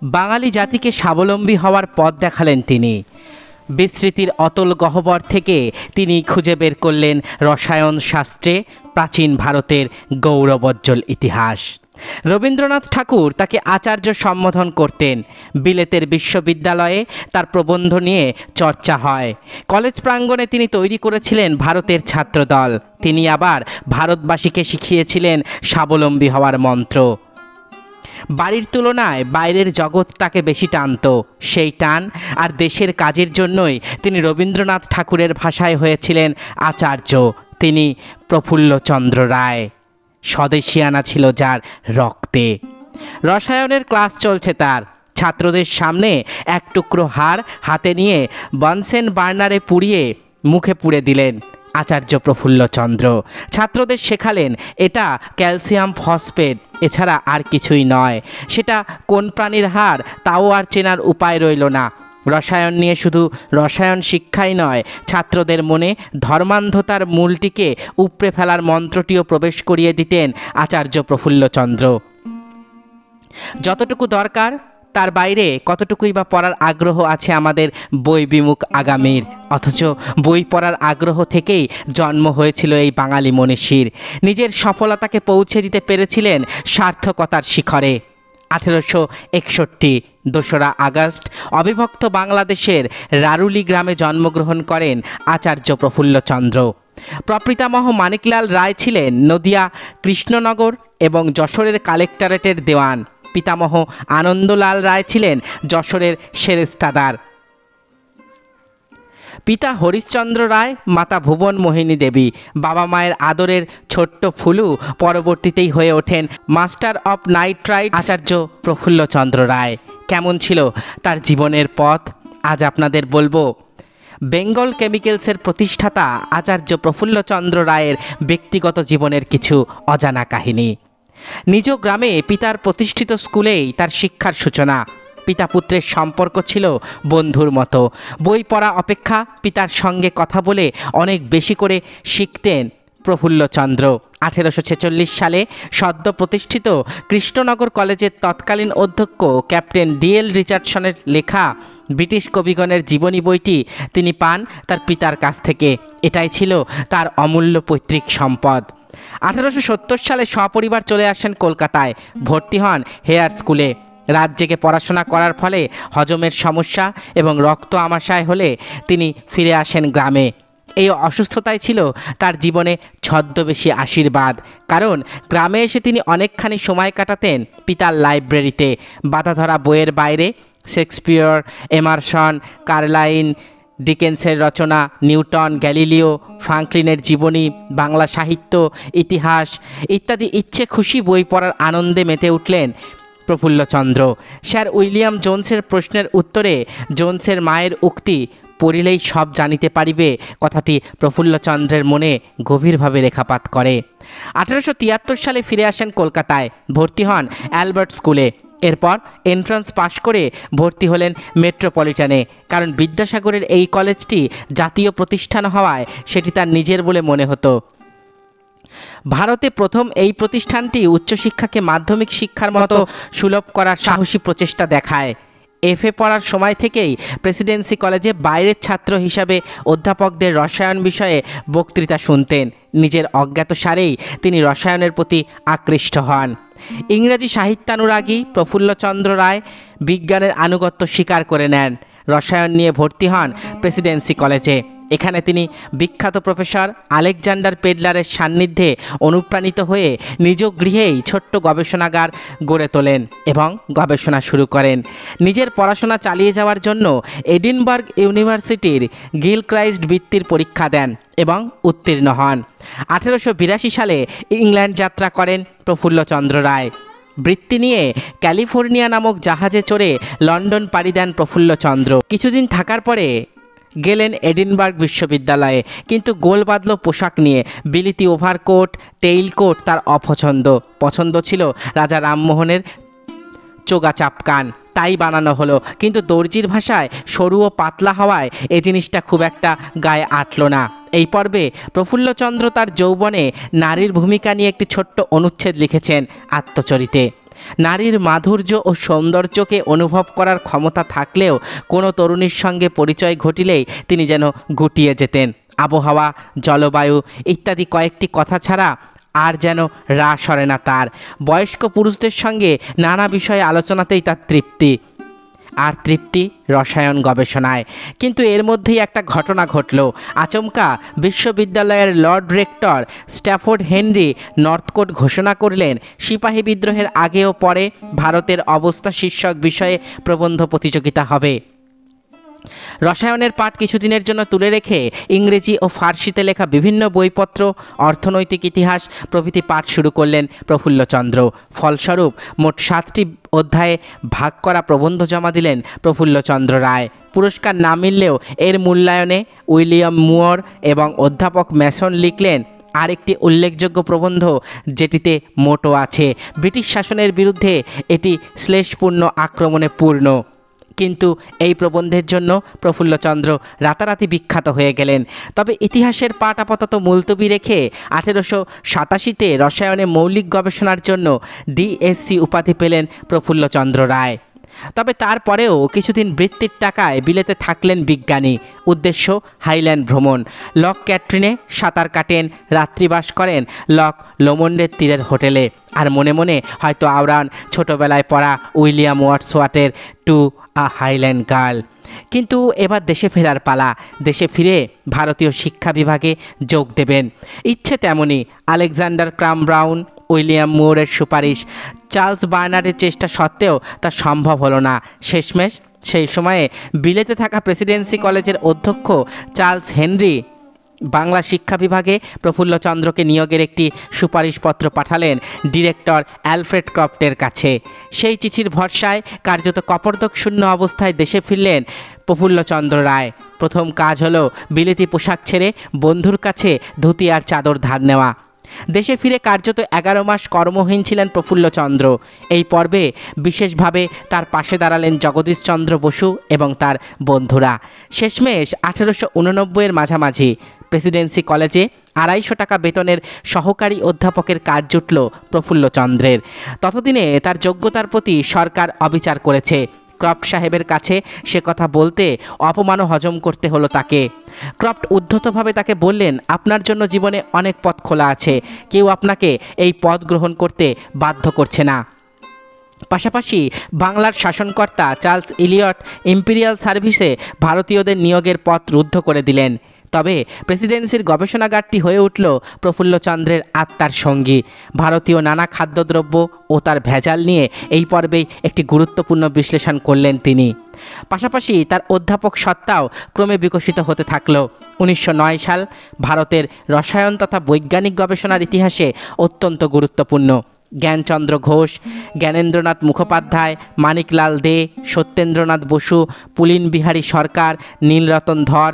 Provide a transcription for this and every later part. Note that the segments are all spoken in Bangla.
বাঙালি জাতিকে স্বাবলম্বী হওয়ার পথ দেখালেন তিনি। বিস্মৃতির অতল গহ্বর থেকে তিনি খুঁজে বের করলেন রসায়ন শাস্ত্রে প্রাচীন ভারতের গৌরবোজ্জ্বল ইতিহাস। রবীন্দ্রনাথ ঠাকুর তাকে আচার্য সম্বোধন করতেন। বিলেতের বিশ্ববিদ্যালয়ে তার প্রবন্ধ নিয়ে চর্চা হয়। কলেজ প্রাঙ্গণে তিনি তৈরি করেছিলেন ভারতের ছাত্রদল। তিনি আবার ভারতবাসীকে শিখিয়েছিলেন স্বাবলম্বী হওয়ার মন্ত্র। বাড়ির তুলনায় বাইরের জগৎ তাকে বেশি টানত। সেই টান আর দেশের কাজের জন্যই তিনি রবীন্দ্রনাথ ঠাকুরের ভাষায় হয়েছিলেন আচার্য। তিনি প্রফুল্লচন্দ্র রায়। স্বদেশিয়ানা ছিল যার রক্তে। রসায়নের ক্লাস চলছে তার। ছাত্রদের সামনে এক টুকরো হাড় হাতে নিয়ে বনসেন বার্নারে পুড়িয়ে মুখে পুড়ে দিলেন আচার্য প্রফুল্লচন্দ্র। ছাত্রদের শেখালেন এটা ক্যালসিয়াম ফসফেট, এছাড়া আর কিছুই নয়। সেটা কোন প্রাণীর হাড় তাও আর চেনার উপায় রইল না। রসায়ন নিয়ে শুধু রসায়ন শিক্ষাই নয়, ছাত্রদের মনে ধর্মান্ধতার মূলটিকে উপড়ে ফেলার মন্ত্রটিও প্রবেশ করিয়ে দিতেন আচার্য প্রফুল্লচন্দ্র। যতটুকু দরকার তার বাইরে কতটুকুই বা পড়ার আগ্রহ আছে আমাদের বই বিমুখ আগামীর। অথচ বই পড়ার আগ্রহ থেকেই জন্ম হয়েছিল এই বাঙালি মনীষীর। নিজের সফলতাকে পৌঁছে দিতে পেরেছিলেন সার্থকতার শিখরে। 1861 2রা আগস্ট অবিভক্ত বাংলাদেশের রারুলি গ্রামে জন্মগ্রহণ করেন আচার্য প্রফুল্লচন্দ্র। প্রপিতামহ মানিকলাল রায় ছিলেন নদিয়া, কৃষ্ণনগর এবং যশোরের কালেক্টরেটের দেওয়ান। পিতামহ আনন্দলাল রায় ছিলেন যশোরের সেরেস্তাদার। পিতা হরিশ্চন্দ্র রায়, মাতা ভুবন মোহিনী দেবী। বাবা মায়ের আদরের ছোট্ট ফুলু পরবর্তীতেই হয়ে ওঠেন master of nitrite Acharya Prafullachandra Ray. কেমন ছিল তার জীবনের পথ আজ আপনাদের বলবো। বেঙ্গল কেমিক্যালসের প্রতিষ্ঠাতা আচার্য প্রফুল্লচন্দ্র রায়ের ব্যক্তিগত জীবনের কিছু অজানা কাহিনী। নিজ গ্রামে পিতার প্রতিষ্ঠিত স্কুলেই তার শিক্ষার সূচনা। পিতা পুত্রের সম্পর্ক ছিল বন্ধুর মতো। বই পড়া অপেক্ষা পিতার সঙ্গে কথা বলে অনেক বেশি করে শিখতেন প্রফুল্লচন্দ্র। 1846 সালে সদ্য প্রতিষ্ঠিত কৃষ্ণনগর কলেজের তৎকালীন অধ্যক্ষ ক্যাপ্টেন ডিএল রিচার্ডসনের লেখা ব্রিটিশ কবিগণের জীবনী বইটি তিনি পান তার পিতার কাছ থেকে। এটাই ছিল তার অমূল্য পৈতৃক সম্পদ। 1870 সালে সপরিবার চলে আসেন কলকাতায়। ভর্তি হন হেয়ার স্কুলে। রাত জেগে পড়াশোনা করার ফলে হজমের সমস্যা এবং রক্ত আমাশয় হলে তিনি ফিরে আসেন গ্রামে। এই অসুস্থতাই ছিল তার জীবনে ছদ্মবেশী আশীর্বাদ। কারণ গ্রামে এসে তিনি অনেকখানি সময় কাটাতেন পিতার লাইব্রেরিতে। বাঁধাধরা বইয়ের বাইরে শেক্সপিয়র, এমারসন, কার্লাইল, ডিকেন্সের রচনা, নিউটন, গ্যালিলিও, ফ্রাঙ্কলিনের জীবনী, বাংলা সাহিত্য, ইতিহাস ইত্যাদি ইচ্ছে খুশি বই পড়ার আনন্দে মেতে উঠলেন প্রফুল্লচন্দ্র। স্যার উইলিয়াম জোন্সের প্রশ্নের উত্তরে জোন্সের মায়ের উক্তি পড়িলেই সব জানিতে পারিবে কথাটি প্রফুল্লচন্দ্রের মনে গভীরভাবে রেখাপাত করে। 1873 সালে ফিরে আসেন কলকাতায়। ভর্তি হন অ্যালবার্ট স্কুলে। এরপর এন্ট্রান্স পাশ করে ভর্তি হলেন মেট্রোপলিটনে। কারণ বিদ্যাসাগরের এই কলেজটি জাতীয় প্রতিষ্ঠান হওয়ায় সেটি তার নিজের বলে মনে হতো। ভারতে প্রথম এই প্রতিষ্ঠানটি উচ্চশিক্ষাকে মাধ্যমিক শিক্ষার মতো সুলভ করার সাহসী প্রচেষ্টা দেখায়। এফএ পড়ার সময় থেকেই প্রেসিডেন্সি কলেজে বাইরের ছাত্র হিসাবে অধ্যাপকদের রসায়ন বিষয়ে বক্তৃতা শুনতেন। নিজের অজ্ঞাতসারেই তিনি রসায়নের প্রতি আকৃষ্ট হন। ইংরেজি সাহিত্যানুরাগী প্রফুল্লচন্দ্র রায় বিজ্ঞানের আনুগত্য স্বীকার করে নেন। রসায়ন নিয়ে ভর্তি হন প্রেসিডেন্সি কলেজে। এখানে তিনি বিখ্যাত প্রফেসর আলেকজান্ডার পেডলারের সান্নিধ্যে অনুপ্রাণিত হয়ে নিজ গৃহেই ছোট্ট গবেষণাগার গড়ে তোলেন এবং গবেষণা শুরু করেন। নিজের পড়াশোনা চালিয়ে যাওয়ার জন্য এডিনবার্গ ইউনিভার্সিটির গিলক্রাইস্ট বৃত্তির পরীক্ষা দেন এবং উত্তীর্ণ হন। 1882 সালে ইংল্যান্ড যাত্রা করেন প্রফুল্লচন্দ্র রায়। বৃত্তি নিয়ে ক্যালিফোর্নিয়া নামক জাহাজে চড়ে লন্ডন পাড়ি দেন প্রফুল্লচন্দ্র। কিছুদিন থাকার পরে গেলেন এডিনবার্গ বিশ্ববিদ্যালয়ে, কিন্তু গোল বাঁধল পোশাক নিয়ে। বিলিতি ওভারকোট, টেইল কোট তার অপছন্দ। পছন্দ ছিল রাজা রামমোহনের চোগা চাপকান, তাই বানানো হলো। কিন্তু দর্জির ভাষায় সরু ও পাতলা হওয়ায় এই জিনিসটা খুব একটা গায়ে আটল না। এই পর্বে প্রফুল্লচন্দ্র তার যৌবনে নারীর ভূমিকা নিয়ে একটি ছোট্ট অনুচ্ছেদ লিখেছেন আত্মচরিতে। নারীর মাধুর্য ও সৌন্দর্যকে অনুভব করার ক্ষমতা থাকলেও কোনো তরুণীর সঙ্গে পরিচয় ঘটিলেই তিনি যেন গুটিয়ে যেতেন। আবহাওয়া, জলবায়ু ইত্যাদি কয়েকটি কথা ছাড়া আর যেন রাস সরে না তার। বয়স্ক পুরুষদের সঙ্গে নানা বিষয়ে আলোচনাতেই তার তৃপ্তি, আর তৃপ্তি রসায়ন গবেষণায়। কিন্তু এর মধ্যেই একটা ঘটনা ঘটল। আচমকা বিশ্ববিদ্যালয়ের lord rector Stafford Henry Northcote ঘোষণা করলেন সিপাহী বিদ্রোহের আগে ও পরে ভারতের অবস্থা শীর্ষক বিষয়ে প্রবন্ধ প্রতিযোগিতা হবে। রসায়নের পাঠ কিছুদিনের জন্য তুলে রেখে ইংরেজি ও ফার্সিতে লেখা বিভিন্ন বইপত্র, অর্থনৈতিক ইতিহাস প্রভৃতি পাঠ শুরু করলেন প্রফুল্লচন্দ্র। ফলস্বরূপ মোট 7টি অধ্যায়ে ভাগ করা প্রবন্ধ জমা দিলেন প্রফুল্লচন্দ্র রায়। পুরস্কার না মিললেও এর মূল্যায়নে উইলিয়াম মুর এবং অধ্যাপক ম্যাসন লিখলেন আরেকটি উল্লেখযোগ্য প্রবন্ধ, যেটিতে মোটো আছে ব্রিটিশ শাসনের বিরুদ্ধে এটি শ্লেষপূর্ণ আক্রমণে পূর্ণ। কিন্তু এই প্রবন্ধের জন্য প্রফুল্লচন্দ্র রাতারাতি বিখ্যাত হয়ে গেলেন। তবে ইতিহাসের পাঠ আপাতত মুলতবি রেখে 1887-তে রসায়নে মৌলিক গবেষণার জন্য ডিএসসি উপাধি পেলেন প্রফুল্লচন্দ্র রায়। তবে তারপরেও কিছুদিন বৃত্তির টাকায় বিলেতে থাকলেন বিজ্ঞানী। উদ্দেশ্য হাইল্যান্ড ভ্রমণ। লক ক্যাটরিনে সাঁতার কাটেন, রাত্রিবাস করেন লক লোমন্ডের তীরের হোটেলে। আর মনে মনে হয়তো আওড়ান ছোটোবেলায় পড়া উইলিয়াম ওয়ার্ডসওয়ার্থের টু আ হাইল্যান্ড গার্ল। কিন্তু এবার দেশে ফেরার পালা। দেশে ফিরে ভারতীয় শিক্ষা বিভাগে যোগ দেবেন। ইচ্ছে তেমনই। আলেকজান্ডার ক্রাম ব্রাউন, উইলিয়াম মুরের সুপারিশ, চার্লস বার্নার্ডের চেষ্টা সত্ত্বেও তা সম্ভব হলো না। শেষমেশ সেই সময়ে বিলেতে থাকা প্রেসিডেন্সি কলেজের অধ্যক্ষ চার্লস হেনরি বাংলা শিক্ষা বিভাগে প্রফুল্লচন্দ্রকে নিয়োগের একটি সুপারিশপত্র পাঠালেন ডিরেক্টর অ্যালফ্রেড ক্রফটের কাছে। সেই চিঠির ভরসায় কার্যত কপর্দক শূন্য অবস্থায় দেশে ফিরলেন প্রফুল্লচন্দ্র রায়। প্রথম কাজ হলো বিলেতি পোশাক ছেড়ে বন্ধুর কাছে ধুতি আর চাদর ধার নেওয়া। দেশে ফিরে কার্যত 11 মাস কর্মহীন ছিলেন প্রফুল্লচন্দ্র। এই পর্বে বিশেষভাবে তার পাশে দাঁড়ালেন জগদীশচন্দ্র বসু এবং তার বন্ধুরা। শেষমেশ 1889-এর মাঝামাঝি প্রেসিডেন্সি কলেজে 250 টাকা বেতনের সহকারী অধ্যাপকের কাজ জুটল প্রফুল্লচন্দ্রের। ততদিনে তার যোগ্যতার প্রতি সরকার অবিচার করেছে। ক্রফট সাহেবের কাছে সে কথা বলতে অপমানও হজম করতে হলো তাকে। ক্রফট উদ্ধতভাবে তাকে বললেন, আপনার জন্য জীবনে অনেক পথ খোলা আছে, কেউ আপনাকে এই পদ গ্রহণ করতে বাধ্য করছে না। পাশাপাশি বাংলার শাসনকর্তা চার্লস ইলিয়ট ইম্পেরিয়াল সার্ভিসে ভারতীয়দের নিয়োগের পথ রুদ্ধ করে দিলেন। তবে প্রেসিডেন্সির গবেষণাগারটি হয়ে উঠল প্রফুল্লচন্দ্রের আত্মার সঙ্গী। ভারতীয় নানা খাদ্যদ্রব্য ও তার ভেজাল নিয়ে এই পর্বেই একটি গুরুত্বপূর্ণ বিশ্লেষণ করলেন তিনি। পাশাপাশি তার অধ্যাপক সত্তাও ক্রমে বিকশিত হতে থাকল। 1909 সাল ভারতের রসায়ন তথা বৈজ্ঞানিক গবেষণার ইতিহাসে অত্যন্ত গুরুত্বপূর্ণ। জ্ঞানচন্দ্র ঘোষ, জ্ঞানেন্দ্রনাথ মুখোপাধ্যায়, মানিকলাল দে, সত্যেন্দ্রনাথ বসু, পুলিন বিহারী সরকার, নীলরতন ধর,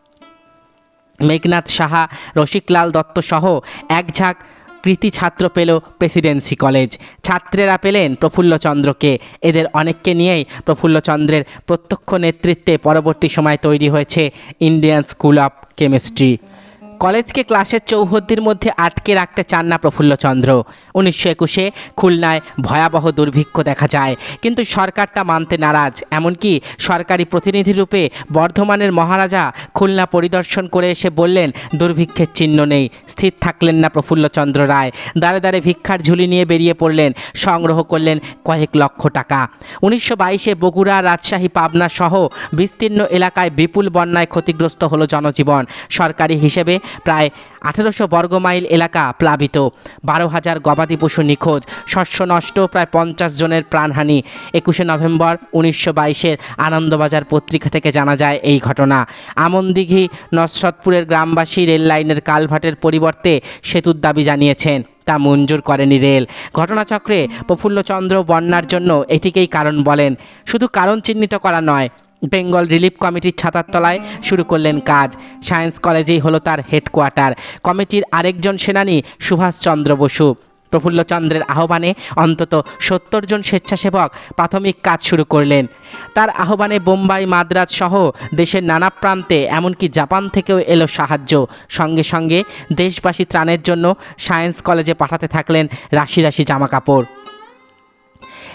মেঘনাথ সাহা, রসিকলাল দত্ত সহ একঝাঁক কৃতি ছাত্র পেল প্রেসিডেন্সি কলেজ। ছাত্রেরা পেলেন প্রফুল্লচন্দ্রকে। এদের অনেককে নিয়েই প্রফুল্লচন্দ্রের প্রত্যক্ষ নেতৃত্বে পরবর্তী সময় তৈরি হয়েছে ইন্ডিয়ান স্কুল অফ কেমিস্ট্রি। কলেজকে ক্লাসের চৌহদ্দির মধ্যে আটকে রাখতে চান না প্রফুল্লচন্দ্র। 1921-এ খুলনায় ভয়াবহ দুর্ভিক্ষ দেখা যায়, কিন্তু সরকার তা মানতে নারাজ। এমনকি সরকারি প্রতিনিধি রূপে বর্ধমানের মহারাজা খুলনা পরিদর্শন করে এসে বললেন দুর্ভিক্ষের চিহ্ন নেই। স্থির থাকলেন না প্রফুল্লচন্দ্র রায়। দাঁড়ে দাঁড়ে ভিক্ষার ঝুলি নিয়ে বেরিয়ে পড়লেন। সংগ্রহ করলেন কয়েক লক্ষ টাকা। 1922-এ বগুড়া, রাজশাহী, পাবনা সহ বিস্তীর্ণ এলাকায় বিপুল বন্যায় ক্ষতিগ্রস্ত হলো জনজীবন। সরকারি হিসেবে প্রায় 1800 বর্গমাইল এলাকা প্লাবিত, 12,000 গবাদি পশু নিখোঁজ, শস্য নষ্ট, প্রায় 50 জনের প্রাণহানি। 21শে নভেম্বর 1922-এর আনন্দবাজার পত্রিকা থেকে জানা যায় এই ঘটনা। আমনদিঘি নসরতপুরের গ্রামবাসী রেল লাইনের কালভার্টের পরিবর্তে সেতুর দাবি জানিয়েছেন, তা মঞ্জুর করেনি রেল। ঘটনাচক্রে প্রফুল্লচন্দ্র বন্যার জন্য এটিকেই কারণ বলেন। শুধু কারণ চিহ্নিত করা নয়, বেঙ্গল রিলিফ কমিটির ছাতার তলায় শুরু করলেন কাজ। সায়েন্স কলেজেই হলো তার হেডকোয়ার্টার। কমিটির আরেকজন সেনানী সুভাষচন্দ্র বসু। প্রফুল্লচন্দ্রের আহ্বানে অন্তত 70 জন স্বেচ্ছাসেবক প্রাথমিক কাজ শুরু করলেন। তার আহ্বানে বোম্বাই, মাদ্রাজ সহ দেশের নানা প্রান্তে, এমনকি জাপান থেকেও এলো সাহায্য। সঙ্গে সঙ্গে দেশবাসী ত্রাণের জন্য সায়েন্স কলেজে পাঠাতে থাকলেন রাশি রাশি জামাকাপড়।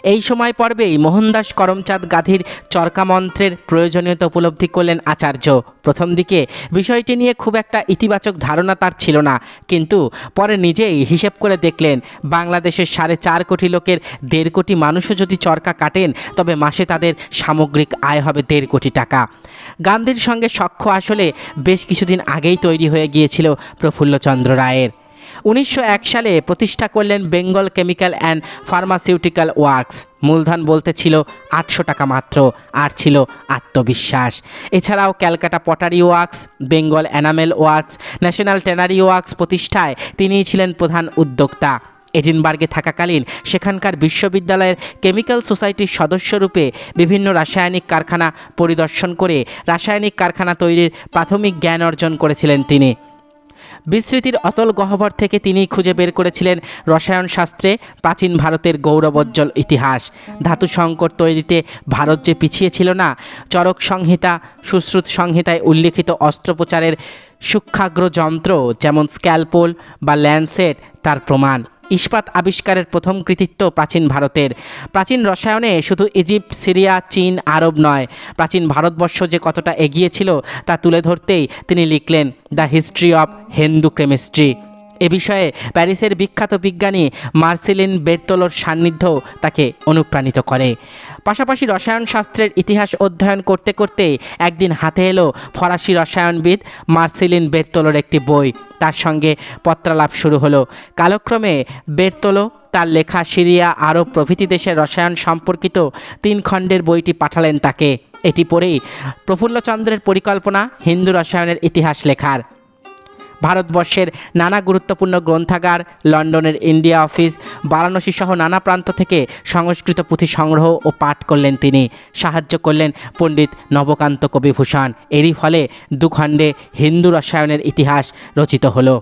এই সময় পর্বেই মোহনদাস করমচাঁদ গান্ধীর চরকামন্ত্রের প্রয়োজনীয়তা উপলব্ধি করলেন আচার্য। প্রথম দিকে বিষয়টি নিয়ে খুব একটা ইতিবাচক ধারণা তার ছিল না, কিন্তু পরে নিজেই হিসেব করে দেখলেন বাংলাদেশের 4.5 কোটি লোকের 1.5 কোটি মানুষও যদি চরকা কাটেন তবে মাসে তাদের সামগ্রিক আয় হবে 1.5 কোটি টাকা। গান্ধীর সঙ্গে সখ্য আসলে বেশ কিছুদিন আগেই তৈরি হয়ে গিয়েছিল প্রফুল্লচন্দ্র রায়ের। 1901 সালে প্রতিষ্ঠা করলেন Bengal chemical and pharmaceutical works. মূলধন বলতে ছিল 800 টাকা মাত্র, আর ছিল আত্মবিশ্বাস। এছাড়াও Calcutta pottery works, Bengal enamel works, national tannery works প্রতিষ্ঠায় তিনিই ছিলেন প্রধান উদ্যোক্তা। এডিনবার্গে থাকাকালীন সেখানকার বিশ্ববিদ্যালয়ের কেমিক্যাল সোসাইটির সদস্যরূপে বিভিন্ন রাসায়নিক কারখানা পরিদর্শন করে রাসায়নিক কারখানা তৈরির প্রাথমিক জ্ঞান অর্জন করেছিলেন তিনি। বিস্মৃতির অতল গহ্বর থেকে তিনি খুঁজে বের করেছিলেন রসায়ন শাস্ত্রে প্রাচীন ভারতের গৌরবোজ্জ্বল ইতিহাস। ধাতু সংকট তৈরিতে ভারত যে পিছিয়ে ছিল না, চরক সংহিতা, সুশ্রুত সংহিতায় উল্লিখিত অস্ত্রোপচারের সূক্ষ্মাগ্র যন্ত্র যেমন স্ক্যালপেল বা ল্যান্সেট তার প্রমাণ। ইস্পাত আবিষ্কারের প্রথম কৃতিত্ব প্রাচীন ভারতের। প্রাচীন রসায়নে শুধু ইজিপ্ট, সিরিয়া, চীন, আরব নয়, প্রাচীন ভারতবর্ষ যে কতটা এগিয়ে ছিল তা তুলে ধরতেই তিনি লিখলেন the history of Hindu chemistry. এ বিষয়ে প্যারিসের বিখ্যাত বিজ্ঞানী মার্সেলিন বের্তোলোর সান্নিধ্য তাকে অনুপ্রাণিত করে। পাশাপাশি রসায়ন শাস্ত্রের ইতিহাস অধ্যয়ন করতে করতে একদিন হাতে এলো ফরাসি রসায়নবিদ মার্সেলিন বের্তোলোর একটি বই। তার সঙ্গে পত্রালাপ শুরু হলো। কালক্রমে বের্তোলো তার লেখা সিরিয়া, আরব প্রভৃতি দেশের রসায়ন সম্পর্কিত 3 খণ্ডের বইটি পাঠালেন তাকে। এটি পড়েই প্রফুল্লচন্দ্রের পরিকল্পনা হিন্দু রসায়নের ইতিহাস লেখার। ভারতবর্ষের নানা গুরুত্বপূর্ণ গ্রন্থাগার, লন্ডনের ইন্ডিয়া অফিস, বারাণসী সহ নানা প্রান্ত থেকে সংস্কৃত পুঁথি সংগ্রহ ও পাঠ করলেন তিনি। সাহায্য করলেন পণ্ডিত নবকান্ত কবিভূষণ। এরই ফলে 2 খণ্ডে হিন্দু রসায়নের ইতিহাস রচিত হলো।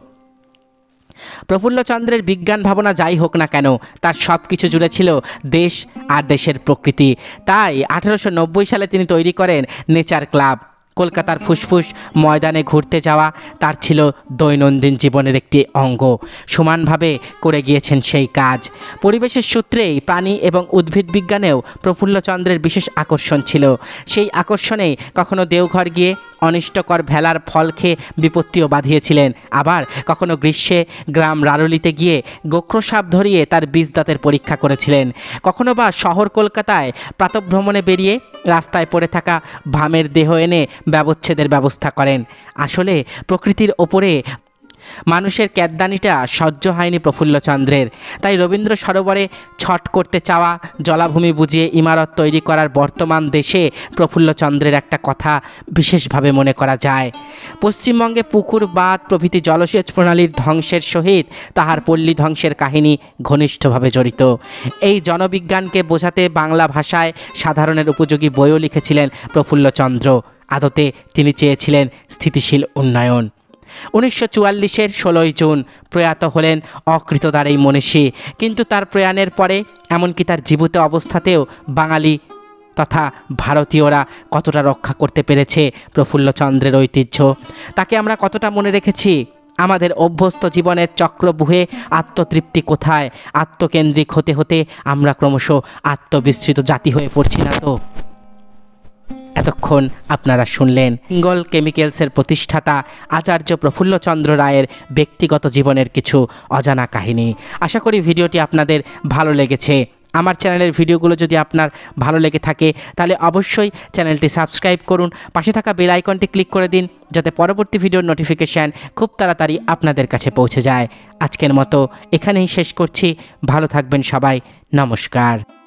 প্রফুল্লচন্দ্রের বিজ্ঞান ভাবনা যাই হোক না কেন, তার সব কিছু জুড়ে ছিল দেশ আর দেশের প্রকৃতি। তাই 1890 সালে তিনি তৈরি করেন নেচার ক্লাব। কলকাতার ফুসফুস ময়দানে ঘুরতে যাওয়া তার ছিল দৈনন্দিন জীবনের একটি অঙ্গ। সমানভাবে করে গিয়েছেন সেই কাজ। পরিবেশের সূত্রেই প্রাণী এবং উদ্ভিদ বিজ্ঞানেও প্রফুল্লচন্দ্রের বিশেষ আকর্ষণ ছিল। সেই আকর্ষণেই কখনো দেওঘর গিয়ে অনিষ্টকর ভেলার ফল খেয়ে বিপত্তিও বাঁধিয়েছিলেন। আবার কখনো গ্রীষ্মে গ্রাম রারলিতে গিয়ে গোখ্রসাপ ধরিয়ে তার বীজদাঁতের পরীক্ষা করেছিলেন। কখনো বা শহর কলকাতায় প্রাতঃভ্রমণে বেরিয়ে রাস্তায় পড়ে থাকা ভামের দেহ এনে ব্যবচ্ছেদের ব্যবস্থা করেন। আসলে প্রকৃতির ওপরে মানুষের ক্যাদ্দানিটা সহ্য হয়নি প্রফুল্লচন্দ্রের। তাই রবীন্দ্র সরোবরে ছট করতে চাওয়া, জলাভূমি বুঝিয়ে ইমারত তৈরি করার বর্তমান দেশে প্রফুল্লচন্দ্রের একটা কথা বিশেষভাবে মনে করা যায়। পশ্চিমবঙ্গে পুকুর, বাঁধ প্রভৃতি জলসেচ প্রণালীর ধ্বংসের সহিত তাহার পল্লী ধ্বংসের কাহিনী ঘনিষ্ঠভাবে জড়িত। এই জনবিজ্ঞানকে বোঝাতে বাংলা ভাষায় সাধারণের উপযোগী বইও লিখেছিলেন প্রফুল্লচন্দ্র। আদতে তিনি চেয়েছিলেন স্থিতিশীল উন্নয়ন। 1944-এর 16 জুন প্রয়াত হলেন অকৃতদার এই মনীষী। কিন্তু তার প্রয়াণের পরে, এমনকি তার জীবিত অবস্থাতেও বাঙালি তথা ভারতীয়রা কতটা রক্ষা করতে পেরেছে প্রফুল্লচন্দ্রের ঐতিহ্য, তাকে আমরা কতটা মনে রেখেছি? আমাদের অভ্যস্ত জীবনের চক্রবুহে আত্মতৃপ্তি কোথায়? আত্মকেন্দ্রিক হতে হতে আমরা ক্রমশ আত্মবিস্মৃত জাতি হয়ে পড়ছি না তো? এতক্ষণ আপনারা শুনলেন বেঙ্গল কেমিক্যালসের প্রতিষ্ঠাতা আচার্য প্রফুল্লচন্দ্র রায়ের ব্যক্তিগত জীবনের কিছু অজানা কাহিনী। আশা করি ভিডিওটি আপনাদের ভালো লেগেছে। আমার চ্যানেলের ভিডিওগুলো যদি আপনার ভালো লেগে থাকে তাহলে অবশ্যই চ্যানেলটি সাবস্ক্রাইব করুন, পাশে থাকা বেল আইকনটি ক্লিক করে দিন যাতে পরবর্তী ভিডিওর নোটিফিকেশান খুব তাড়াতাড়ি আপনাদের কাছে পৌঁছে যায়। আজকের মতো এখানেই শেষ করছি। ভালো থাকবেন সবাই। নমস্কার।